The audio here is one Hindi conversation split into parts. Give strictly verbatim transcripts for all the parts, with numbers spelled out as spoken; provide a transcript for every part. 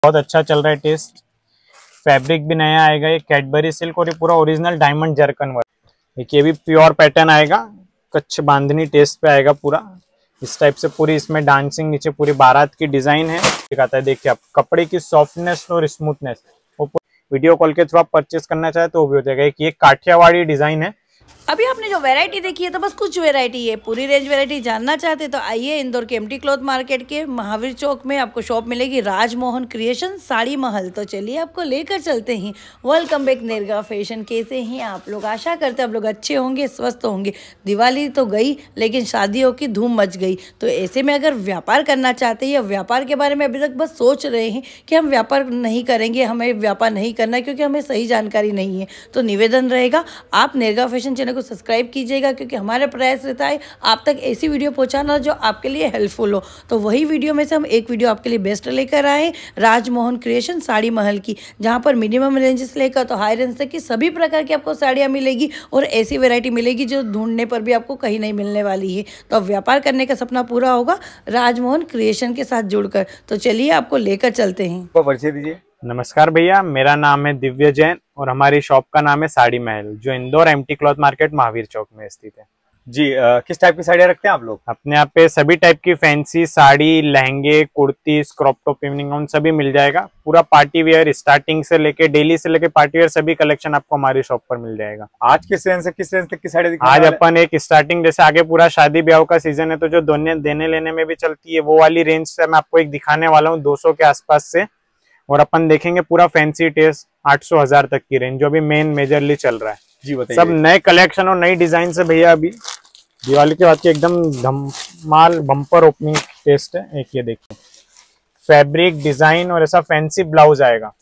बहुत अच्छा चल रहा है टेस्ट। फैब्रिक भी नया आएगा, ये कैडबरी सिल्क और ये पूरा ओरिजिनल डायमंड जरकन वर्क। देखिए ये भी प्योर पैटर्न आएगा, कच्छ बांधनी टेस्ट पे आएगा पूरा इस टाइप से। पूरी इसमें डांसिंग नीचे पूरी बारात की डिजाइन है दिखाता है। देखिए आप कपड़े की सॉफ्टनेस और स्मूथनेस, वो वीडियो कॉल के थ्रू आप परचेस करना चाहे तो वो भी हो जाएगा। एक ये काठियावाड़ी डिजाइन है। अभी आपने जो वैरायटी देखी है तो बस कुछ वैरायटी है, पूरी रेंज वैरायटी जानना चाहते तो आइए इंदौर के एमटी क्लॉथ मार्केट के महावीर चौक में आपको शॉप मिलेगी राजमोहन क्रिएशन साड़ी महल। तो चलिए आपको लेकर चलते हैं। Welcome back Nerga fashion. कैसे हैं आप लोग? आशा करते हैं आप लोग अच्छे होंगे, स्वस्थ होंगे। दिवाली तो गई लेकिन शादियों की धूम मच गई। तो ऐसे में अगर व्यापार करना चाहते हैं या व्यापार के बारे में अभी तक बस सोच रहे हैं कि हम व्यापार नहीं करेंगे, हमें व्यापार नहीं करना है क्योंकि हमें सही जानकारी नहीं है, तो निवेदन रहेगा आप नेरगा फैशन चैनल को सब्सक्राइब कीजिएगा, क्योंकि हमारा प्रयास रहता है आप तक ऐसी वीडियो पहुंचाना जो आपके लिए हेल्पफुल हो। तो वही वीडियो में से हम एक वीडियो आपके लिए बेस्ट लेकर आए राजमोहन क्रिएशन साड़ी महल की, जहां पर मिनिमम रेंजेस लेकर तो हाई रेंज तक की सभी प्रकार की आपको साड़ियां मिलेगी और ऐसी वैरायटी मिलेगी जो ढूंढने पर भी आपको कहीं नहीं मिलने वाली है। तो अब व्यापार करने का सपना पूरा होगा राजमोहन क्रिएशन के साथ जुड़कर। तो चलिए आपको लेकर चलते हैं। परिचय दीजिए। नमस्कार भैया, मेरा नाम है दिव्य जैन और हमारी शॉप का नाम है साड़ी महल, जो Indore MT cloth market Mahavir Chowk में स्थित है। जी आ, किस टाइप की साड़ियाँ रखते हैं आप लोग? अपने यहाँ पे सभी टाइप की फैंसी साड़ी, लहंगे, kurti, crop top, evening gown सभी मिल जाएगा। पूरा पार्टी वेयर स्टार्टिंग से लेके डेली से लेके पार्टी वेयर सभी कलेक्शन आपको हमारी शॉप पर मिल जाएगा। आज किस रेंज से किस रेंज तक की साड़ी दिखाने आज वाले? अपन एक स्टार्टिंग, जैसे आगे पूरा शादी ब्याह का सीजन है तो जो दोनों देने लेने में भी चलती है वो वाली रेंज से मैं आपको एक दिखाने वाला हूँ दो सौ के आसपास से। और अपन देखेंगे पूरा फैंसी टेस्ट आठ सौ हजार तक की रेंज, जो अभी मेन मेजरली चल रहा है। जी बताइए। सब नए कलेक्शन और नई डिजाइन से भैया अभी दिवाली के बाद की एकदम धमाल बम्पर ओपनिंग टेस्ट है। एक ये देखिए फैब्रिक डिजाइन और ऐसा फैंसी ब्लाउज आएगा,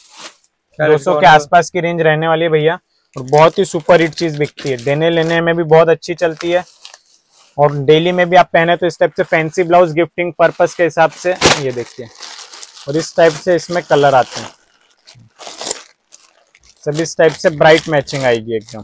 दो सौ के आसपास की रेंज रहने वाली है भैया। और बहुत ही सुपर हिट चीज बिकती है, देने लेने में भी बहुत अच्छी चलती है और डेली में भी आप पहने तो इस टाइप से फैंसी ब्लाउज गिफ्टिंग पर्पस के हिसाब से। ये देखिए और इस टाइप से इसमें कलर आते हैं, सब इस टाइप से ब्राइट मैचिंग आएगी एकदम।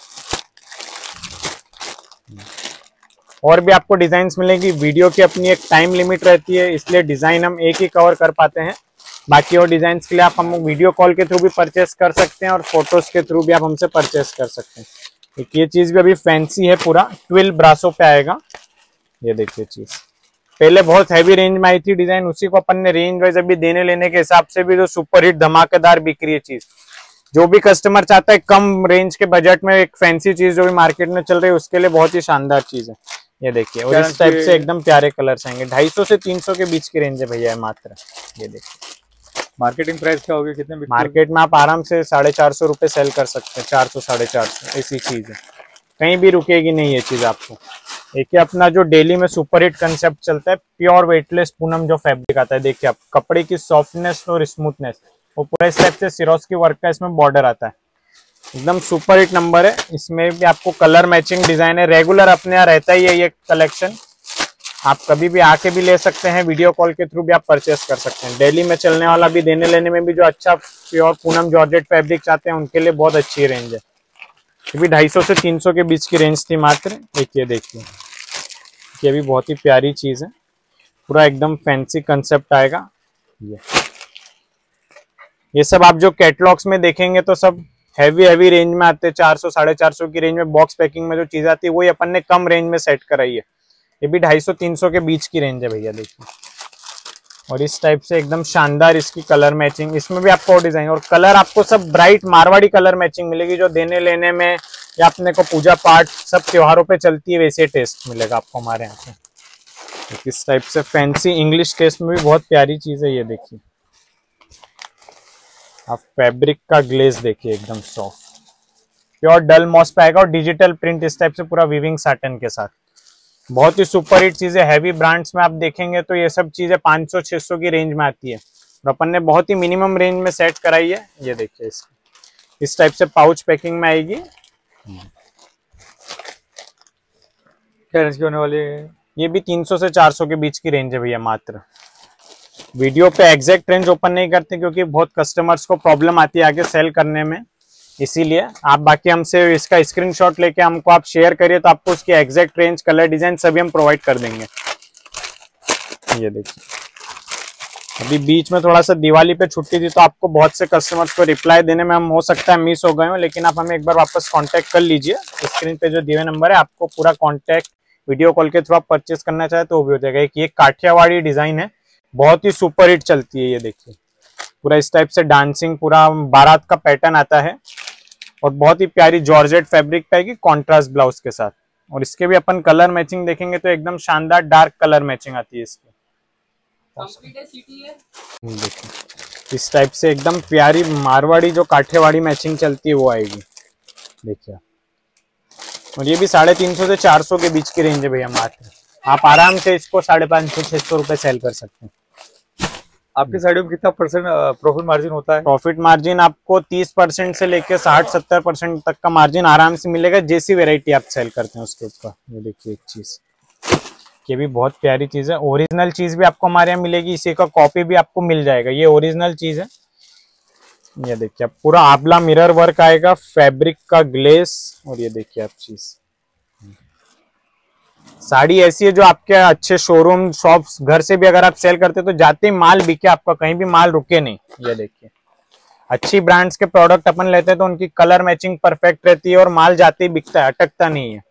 और भी आपको डिजाइन्स मिलेंगी। वीडियो की अपनी एक टाइम लिमिट रहती है, इसलिए डिजाइन हम एक ही कवर कर पाते हैं। बाकी और डिजाइन्स के लिए आप हम वीडियो कॉल के थ्रू भी परचेस कर सकते हैं और फोटोज के थ्रू भी आप हमसे परचेस कर सकते हैं। एक ये चीज भी अभी फैंसी है, पूरा ट्वेल्व ब्रासो पे आएगा। ये देखिए चीज पहले बहुत हैवी रेंज में आई थी डिजाइन, उसी को अपन ने रेंज वाइज अभी देने लेने के हिसाब से भी जो सुपर हिट धमाकेदार बिक रही है चीज। जो भी कस्टमर चाहता है कम रेंज के बजट में एक फैंसी चीज जो भी मार्केट में चल रही है उसके लिए बहुत ही शानदार चीज है। ये देखिए और इस टाइप से एकदम प्यारे कलर्स आएंगे। ढाई सौ से तीन सौ के बीच की रेंज है भैया मात्र। ये देखिए मार्केटिंग प्राइस क्या होगी, कितने? मार्केट में आप आराम से साढ़े चार सौ रुपए सेल कर सकते हैं, चार सौ साढ़े चार सौ ऐसी चीज है, कहीं भी रुकेगी नहीं ये चीज आपको। एक ही अपना जो डेली में सुपर हिट कंसेप्ट चलता है, प्योर वेटलेस पूनम जो फैब्रिक आता है। देखिए आप कपड़े की सॉफ्टनेस और स्मूथनेस, वो पूरा इस टाइप से सिरोस्की वर्क का इसमें बॉर्डर आता है, एकदम सुपर हिट नंबर है। इसमें भी आपको कलर मैचिंग डिजाइन है, रेगुलर अपने यहाँ रहता ही है ये कलेक्शन। आप कभी भी आके भी ले सकते हैं, वीडियो कॉल के थ्रू भी आप परचेस कर सकते हैं। डेली में चलने वाला भी, देने लेने में भी जो अच्छा प्योर पूनम जॉर्जेट फैब्रिक चाहते हैं उनके लिए बहुत अच्छी रेंज है। ये भी ढाई सौ से तीन सौ के बीच की रेंज थी मात्र। एक ये देखिए ये भी बहुत ही प्यारी चीज है, पूरा एकदम फैंसी कंसेप्ट आएगा। ये ये सब आप जो कैटलॉग्स में देखेंगे तो सब हैवी हैवी रेंज में आते हैं, चार सौ साढ़े चार सौ की रेंज में बॉक्स पैकिंग में जो चीज आती है वही अपन ने कम रेंज में सेट कराई है। ये भी ढाई सौ तीन सौ के बीच की रेंज है भैया देखिए। और इस टाइप से एकदम शानदार इसकी कलर मैचिंग, इसमें भी आपको डिजाइन और कलर आपको सब ब्राइट मारवाड़ी कलर मैचिंग मिलेगी, जो देने लेने में या अपने को पूजा पाठ सब त्योहारों पे चलती है वैसे टेस्ट मिलेगा आपको हमारे यहाँ से। इस टाइप से फैंसी इंग्लिश टेस्ट में भी बहुत प्यारी चीज है। ये देखिए आप फैब्रिक का ग्लेज देखिए, एकदम सॉफ्ट प्योर डल मॉस पे आएगा और डिजिटल प्रिंट इस टाइप से पूरा वीविंग सैटन के साथ। बहुत ही सुपर हिट चीजें, हैवी ब्रांड्स में आप देखेंगे तो ये सब चीजें पाँच सौ छह सौ की रेंज में आती है और अपन ने बहुत ही मिनिमम रेंज में सेट कराई है। ये देखिए इसकी इस टाइप से पाउच पैकिंग में आएगी। क्या रेंज की होने वाली है? ये भी तीन सौ से चार सौ के बीच की रेंज है भैया मात्र। वीडियो पे एग्जैक्ट रेंज ओपन नहीं करते क्योंकि बहुत कस्टमर्स को प्रॉब्लम आती है आगे सेल करने में, इसीलिए आप बाकी हमसे इसका स्क्रीनशॉट लेके हमको आप शेयर करिए तो आपको उसकी एग्जैक्ट रेंज, कलर, डिजाइन सभी हम प्रोवाइड कर देंगे। ये देखिए अभी बीच में थोड़ा सा दिवाली पे छुट्टी थी तो आपको बहुत से कस्टमर्स को रिप्लाई देने में हम हो सकता है मिस हो गए हो, लेकिन आप हमें एक बार वापस कांटेक्ट कर लीजिए। स्क्रीन पे जो दिए नंबर है आपको पूरा कांटेक्ट वीडियो कॉल के थ्रू आप परचेस करना चाहे तो वो भी हो जाएगा। एक ये काठियावाड़ी डिजाइन है, बहुत ही सुपर हिट चलती है। ये देखिए पूरा इस टाइप से डांसिंग पूरा बारात का पैटर्न आता है और बहुत ही प्यारी जॉर्जेट फैब्रिक पे आएगी कॉन्ट्रास्ट ब्लाउज के साथ। और इसके भी अपन कलर मैचिंग देखेंगे तो एकदम शानदार डार्क कलर मैचिंग आती है इसकी। देखिए इस टाइप से एकदम प्यारी मारवाड़ी जो काठियावाड़ी मैचिंग चलती है वो आएगी। देखिए और ये भी साढ़े तीन सौ से चार सौ के बीच की रेंज है भैया मात्र। आप आराम से इसको साढ़े पाँच सौ छह सौ रुपए सेल कर सकते हैं। आपकी साड़ियों में कितना परसेंट प्रॉफिट मार्जिन होता है? प्रॉफिट मार्जिन आपको तीस परसेंट से लेके साठ सत्तर परसेंट तक का मार्जिन आराम से मिलेगा, जैसी वेरायटी आप सेल करते हैं उसके ऊपर। ये देखिए एक चीज, ये भी बहुत प्यारी चीज है। ओरिजिनल चीज भी आपको हमारे यहाँ मिलेगी, इसी का कॉपी भी आपको मिल जाएगा। ये ओरिजिनल चीज है। ये देखिए पूरा आबला मिरर वर्क आएगा, फैब्रिक का ग्लेस। और ये देखिए आप चीज, साड़ी ऐसी है जो आपके अच्छे शोरूम शॉप्स घर से भी अगर आप सेल करते तो जाते ही माल बिके, आपका कहीं भी माल रुके नहीं। ये देखिए अच्छी ब्रांड्स के प्रोडक्ट अपन लेते हैं तो उनकी कलर मैचिंग परफेक्ट रहती है और माल जाते ही बिकता है, अटकता नहीं है।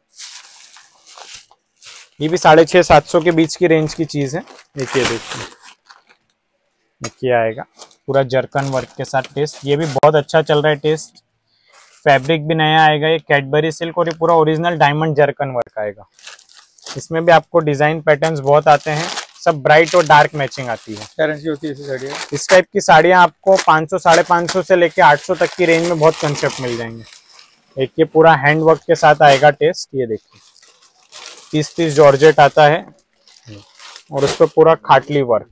ये भी साढ़े छह सात सौ के बीच की रेंज की चीज है। देखिए देखिए देखिए आएगा पूरा जरकन वर्क के साथ टेस्ट। ये भी बहुत अच्छा चल रहा है टेस्ट, फैब्रिक भी नया आएगा। ये कैडबरी सिल्क और ये पूरा ओरिजिनल डायमंड जरकन वर्क आएगा। इसमें भी आपको डिजाइन पैटर्न्स बहुत आते हैं, सब ब्राइट और डार्क मैचिंग आती है। क्या रेंज की होती है ऐसी साड़ियाँ? इस टाइप की साड़ियाँ आपको पाँच सौ साढ़े पाँच सौ से लेके आठ सौ तक की रेंज में बहुत कंसेप्ट मिल जाएंगे। एक ये पूरा हैंड वर्क के साथ आएगा टेस्ट। ये देखिए तीस तीस जॉर्जेट आता है और उस पर पूरा खाटली वर्क,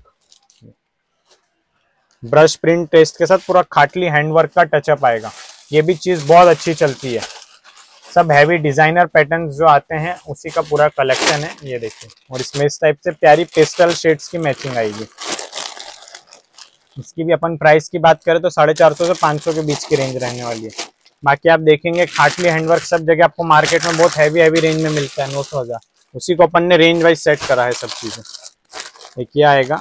ब्रश प्रिंट टेस्ट के साथ पूरा खाटली हैंड वर्क का टचअप आएगा। ये भी चीज बहुत अच्छी चलती है। सब हैवी डिजाइनर पैटर्न्स जो आते हैं उसी का पूरा कलेक्शन है। ये देखिए और इसमें इस टाइप से प्यारी पेस्टल शेड्स की मैचिंग आएगी। इसकी भी अपन प्राइस की बात करें तो साढ़े चार सौ से पाँच सौ के बीच की रेंज रहने वाली है। बाकी आप देखेंगे खाटली हैंडवर्क सब जगह आपको मार्केट में बहुत हैवी हैवी रेंज में मिलता है, नौ सौ हजार। उसी को अपन ने रेंज वाइज सेट करा है सब चीजें। एक ये आएगा,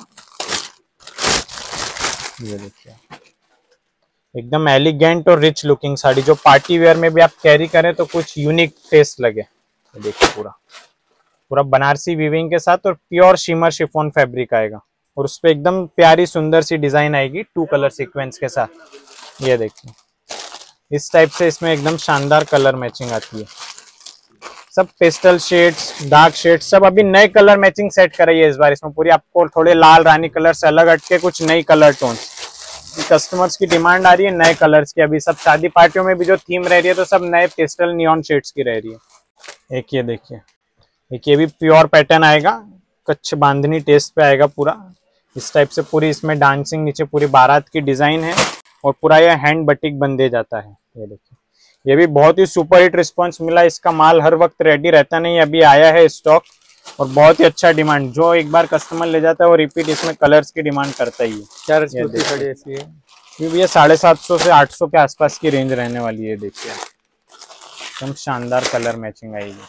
ये देखिए एकदम एलिगेंट और रिच लुकिंग साड़ी, जो पार्टी वेयर में भी आप कैरी करें तो कुछ यूनिक टेस्ट लगे। ये देखिए पूरा पूरा बनारसी वीविंग के साथ और प्योर शिमर शिफॉन फैब्रिक आएगा और उस पर एकदम प्यारी सुंदर सी डिजाइन आएगी टू कलर सीक्वेंस के साथ। ये देखिए इस टाइप से इसमें एकदम शानदार कलर मैचिंग आती है। सब पेस्टल शेड्स, डार्क शेड्स, सब अभी नए कलर मैचिंग सेट कराई है इस बार। इसमें पूरी आपको थोड़े लाल रानी कलर से अलग हटके कुछ नई कलर टोन, कस्टमर्स की डिमांड आ रही है नए कलर्स की। अभी सब शादी पार्टियों में भी जो थीम रह रही है तो सब नए पेस्टल नियॉन शेड्स की रह रही है। एक ये देखिए, एक ये भी प्योर पैटर्न आएगा, कच्छ बांधनी टेस्ट पे आएगा पूरा इस टाइप से। पूरी इसमें डांसिंग नीचे पूरी बारात की डिजाइन है और पूरा ये हैंड बटिक बंधे जाता है। ये देखिए ये भी बहुत ही सुपर हिट रिस्पॉन्स मिला। इसका माल हर वक्त रेडी रहता नहीं, अभी आया है स्टॉक और बहुत ही अच्छा डिमांड। जो एक बार कस्टमर ले जाता है वो रिपीट इसमें कलर्स की डिमांड करता ही है। क्या रेंज की साड़ी ऐसी है? ये भी साढ़े सात सौ से आठ सौ के आसपास की रेंज रहने वाली है। देखिए एकदम शानदार कलर मैचिंग आएगी।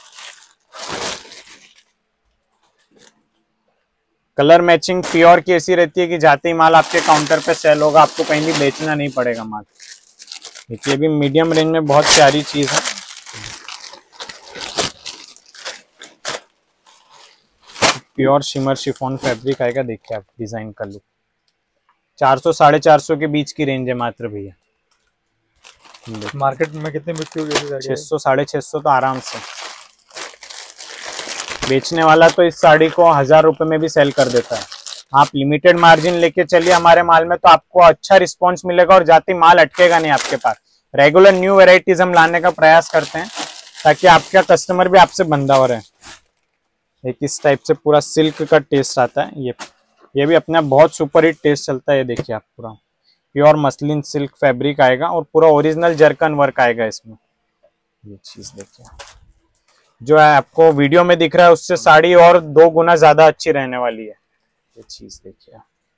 कलर मैचिंग प्योर की ऐसी रहती है कि जाते ही माल आपके काउंटर पे सेल होगा, आपको कहीं भी बेचना नहीं पड़ेगा माल। देखिए भी मीडियम रेंज में बहुत प्यारी चीज है। प्योर शिमर शिफॉन फैब्रिक आएगा। देखिए आप डिजाइन का लुक, चार सौ साढ़े चार सौ के बीच की रेंज है मात्र भैया। मार्केट में कितने बिकती होगी? छह सौ साढ़े छह सौ तो आराम से। बेचने वाला तो इस साड़ी को हजार रुपए में भी सेल कर देता है। आप लिमिटेड मार्जिन लेके चलिए हमारे माल में तो आपको अच्छा रिस्पांस मिलेगा और जाती माल अटकेगा नहीं आपके पास। रेगुलर न्यू वेराइटीज हम लाने का प्रयास करते हैं ताकि आपका कस्टमर भी आपसे बंधा हो रहे। एक इस टाइप से पूरा सिल्क का टेस्ट आता है। ये ये भी अपने बहुत सुपर हिट टेस्ट चलता है। ये देखिए आप पूरा प्योर मसलिन सिल्क फैब्रिक आएगा और पूरा ओरिजिनल जरकन वर्क आएगा इसमें। ये चीज देखिए जो है आपको वीडियो में दिख रहा है उससे साड़ी और दो गुना ज्यादा अच्छी रहने वाली है। ये चीज देखिए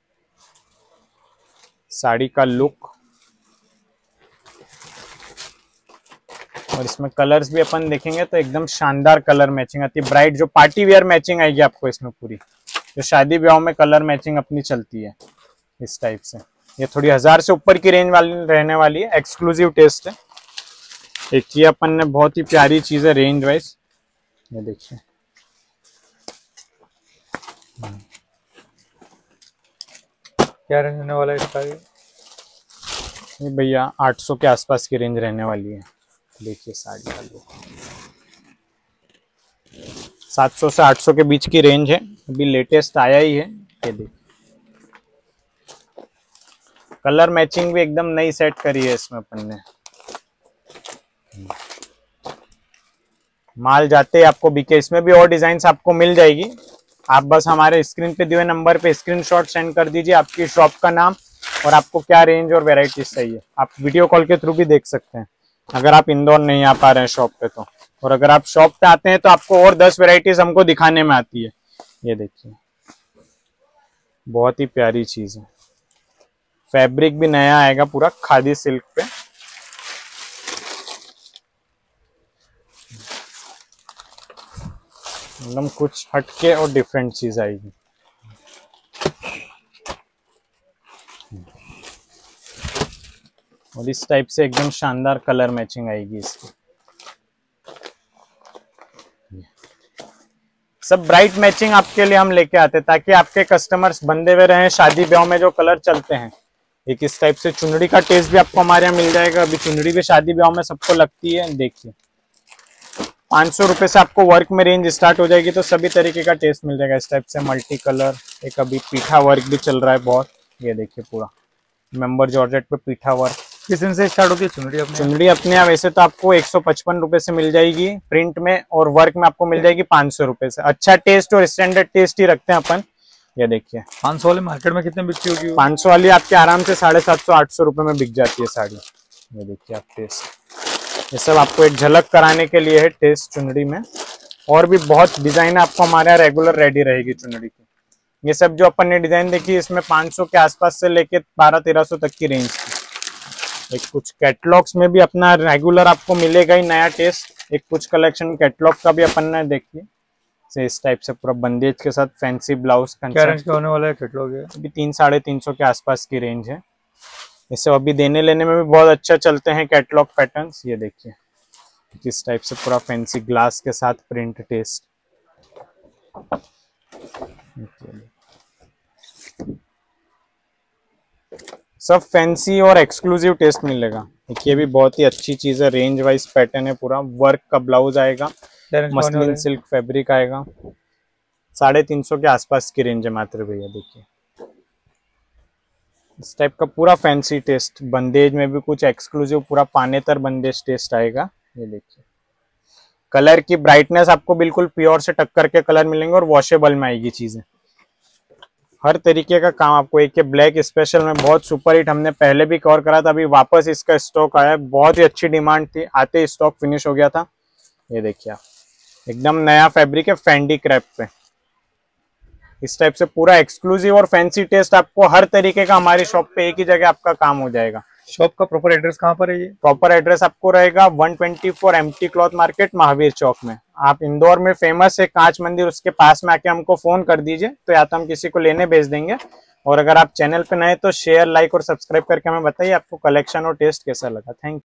साड़ी का लुक और इसमें कलर्स भी अपन देखेंगे तो एकदम शानदार कलर मैचिंग आती है। ब्राइट जो पार्टी वेयर मैचिंग आएगी आपको इसमें पूरी, जो शादी ब्याह में कलर मैचिंग अपनी चलती है। इस टाइप से। ये थोड़ी हजार से ऊपर की रेंज वाली रहने वाली है, एक्सक्लूसिव टेस्ट है। एक ये अपन ने बहुत ही प्यारी चीज है रेंज वाइज, ये देखिए। क्या रेंज रहने वाला है इसका? ये भैया आठ सौ के आसपास की रेंज रहने वाली है। देखिए साड़ी का लुक, सात सौ से आठ सौ के बीच की रेंज है, अभी लेटेस्ट आया ही है। ये देखिए कलर मैचिंग भी एकदम नई सेट करी है इसमें अपन ने। माल जाते ही आपको बिके। इसमें भी और डिजाइन आपको मिल जाएगी, आप बस हमारे स्क्रीन पे दिए नंबर पे स्क्रीनशॉट सेंड कर दीजिए, आपकी शॉप का नाम और आपको क्या रेंज और वेराइटीज चाहिए। आप वीडियो कॉल के थ्रू भी देख सकते हैं अगर आप इंदौर नहीं आ पा रहे हैं शॉप पे तो। और अगर आप शॉप पे आते हैं तो आपको और दस वेराइटीज हमको दिखाने में आती है। ये देखिए बहुत ही प्यारी चीज है, फैब्रिक भी नया आएगा पूरा खादी सिल्क पे। एकदम कुछ हटके और डिफरेंट चीज आएगी। और इस टाइप से एकदम शानदार कलर मैचिंग आएगी इसकी। सब ब्राइट मैचिंग आपके लिए हम लेके आते हैं ताकि आपके कस्टमर्स बंधे हुए रहें शादी ब्याह में जो कलर चलते हैं। एक इस टाइप से चुनरी का टेस्ट भी आपको हमारे यहाँ मिल जाएगा। अभी चुनरी भी शादी ब्याह में सबको लगती है। देखिए पाँच सौ रुपए से आपको वर्क में रेंज स्टार्ट हो जाएगी, तो सभी तरीके का टेस्ट मिल जाएगा। इस टाइप से मल्टी कलर, एक अभी पीठा वर्क भी चल रहा है बहुत। ये देखिए पूरा मेंबर जॉर्जेट पे पीठा वर्क। किस दिन से स्टार्ट होती है चुनरी अपने? चुनरी अपने यहाँ वैसे तो आपको एक सौ पचपन रुपए से मिल जाएगी प्रिंट में, और वर्क में आपको मिल जाएगी पाँच सौ रुपए से। अच्छा टेस्ट और स्टैंडर्ड टेस्ट ही रखते हैं अपन। ये देखिए पाँच सौ वाले मार्केट में कितने बिकती होगी? पाँच सौ वाली आपके आराम से साढ़े सात सौ आठ सौ रुपए में बिक जाती है साड़ी। ये देखिए आप टेस्ट, ये सब आपको एक झलक कराने के लिए है टेस्ट चुनरी में। और भी बहुत डिजाइन आपको हमारे यहाँ रेगुलर रेडी रहेगी चुनरी की। ये सब जो अपन ने डिजाइन देखी इसमें पाँच सौ के आसपास से लेके बारह तेरह सौ तक की रेंज की। एक कुछ कैटलॉग्स में भी अपना रेगुलर आपको मिलेगा ही नया टेस्ट। एक कुछ कलेक्शन कैटलॉग का भी अपन ने देखी से इस टाइप से पूरा बंदेज के साथ फैंसी ब्लाउज। क्या रेंज का होने वाला है कैटलॉग? है अभी तीन साढ़े तीन सौ के आसपास की रेंज है। इसे अभी देने लेने में भी बहुत अच्छा चलते हैं कैटलॉग पैटर्न्स। ये देखिए इस टाइप से पूरा फैंसी ग्लास के साथ प्रिंट टेस्ट। सब फैंसी और एक्सक्लूसिव टेस्ट मिलेगा। देखिए ये भी बहुत ही अच्छी चीज है, रेंज वाइज पैटर्न है पूरा। वर्क का ब्लाउज आएगा, मसलिन सिल्क फैब्रिक आएगा। साढ़े तीन सौ के आसपास की रेंज है मात्र भैया। देखिए इस टाइप का पूरा फैंसी टेस्ट। बंदेज में भी कुछ एक्सक्लूसिव पूरा पानेतर बंदेज टेस्ट आएगा। ये देखिए कलर की ब्राइटनेस आपको बिल्कुल प्योर से टक्कर के कलर मिलेंगे और वॉशेबल में आएगी चीजें। हर तरीके का काम आपको। एक ब्लैक स्पेशल में बहुत सुपर हिट हमने पहले भी कवर करा था, अभी वापस इसका स्टॉक आया। बहुत ही अच्छी डिमांड थी, आते ही स्टॉक फिनिश हो गया था। ये देखिए आप एकदम नया फैब्रिक है फैंडी क्रैप पे। इस टाइप से पूरा एक्सक्लूसिव और फैंसी टेस्ट आपको हर तरीके का हमारी शॉप पे एक ही जगह आपका काम हो जाएगा। शॉप का प्रॉपर एड्रेस कहाँ पर है? ये प्रॉपर एड्रेस आपको रहेगा one twenty four MT cloth market Mahavir Chowk में। आप इंदौर में फेमस है कांच मंदिर, उसके पास में आके हमको फोन कर दीजिए तो या तो हम किसी को लेने भेज देंगे। और अगर आप चैनल पे नए तो शेयर लाइक और सब्सक्राइब करके हमें बताइए आपको कलेक्शन और टेस्ट कैसा लगा। Thank you.